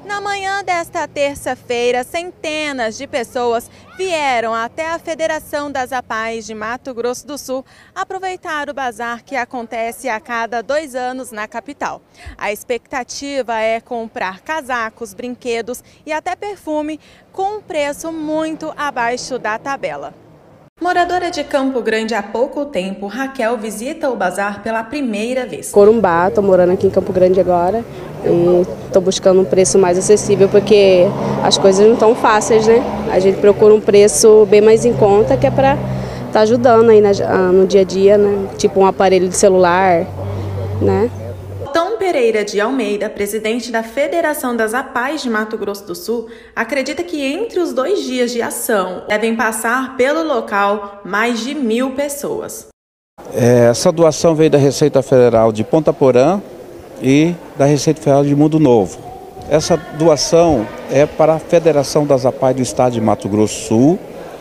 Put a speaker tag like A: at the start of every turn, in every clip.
A: Na manhã desta terça-feira, centenas de pessoas vieram até a Federação das APAES de Mato Grosso do Sul aproveitar o bazar que acontece a cada 2 anos na capital. A expectativa é comprar casacos, brinquedos e até perfume com um preço muito abaixo da tabela. Moradora de Campo Grande há pouco tempo, Raquel visita o bazar pela primeira vez.
B: Corumbá, estou morando aqui em Campo Grande agora e estou buscando um preço mais acessível porque as coisas não estão fáceis, né? A gente procura um preço bem mais em conta que é para estar ajudando aí no dia a dia, né? Tipo um aparelho de celular, né?
A: Tom Pereira de Almeida, presidente da Federação das APAES de Mato Grosso do Sul, acredita que entre os 2 dias de ação devem passar pelo local mais de 1.000 pessoas.
C: Essa doação veio da Receita Federal de Ponta Porã e da Receita Federal de Mundo Novo. Essa doação é para a Federação das APAES do Estado de Mato Grosso do Sul.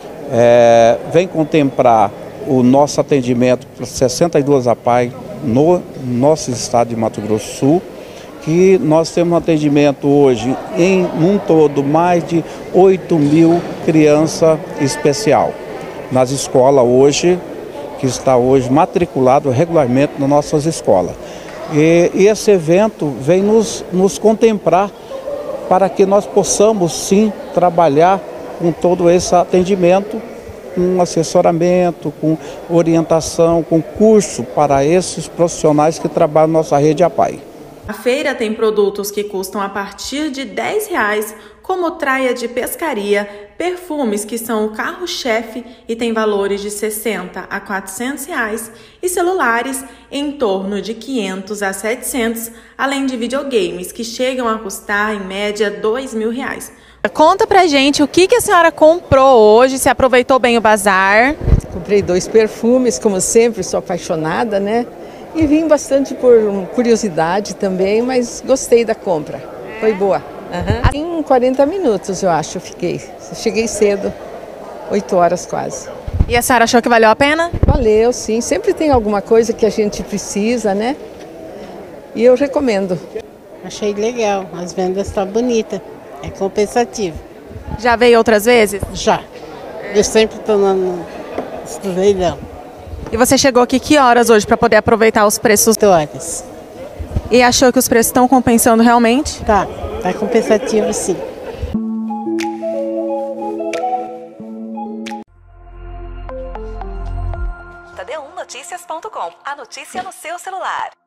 C: Vem contemplar o nosso atendimento para 62 APAES no nosso estado de Mato Grosso do Sul, que nós temos um atendimento hoje num todo mais de 8.000 crianças especial nas escolas hoje, que está hoje matriculado regularmente nas nossas escolas. E esse evento vem nos contemplar para que nós possamos sim trabalhar com todo esse atendimento, com assessoramento, com orientação, com curso para esses profissionais que trabalham na nossa rede APAE.
A: A feira tem produtos que custam a partir de R$10, como traia de pescaria, perfumes que são o carro-chefe e tem valores de R$60 a R$400, e celulares em torno de R$500 a R$700, além de videogames que chegam a custar em média R$2.000. Conta pra gente o que a senhora comprou hoje, se aproveitou bem o bazar.
D: Comprei 2 perfumes, como sempre, sou apaixonada, né? E vim bastante por curiosidade também, mas gostei da compra. Foi boa. Em 40 minutos, eu acho, cheguei cedo, 8 horas quase.
A: E a senhora achou que valeu a pena?
D: Valeu, sim. Sempre tem alguma coisa que a gente precisa, né? E eu recomendo.
E: Achei legal, as vendas estão bonitas. É compensativo.
A: Já veio outras vezes?
E: Já. Eu sempre estou no leilão.
A: E você chegou aqui que horas hoje para poder aproveitar os preços?
E: 8 horas.
A: E achou que os preços estão compensando realmente?
E: Tá compensativo sim.
F: Tadeu1Noticias.com. A notícia no seu celular.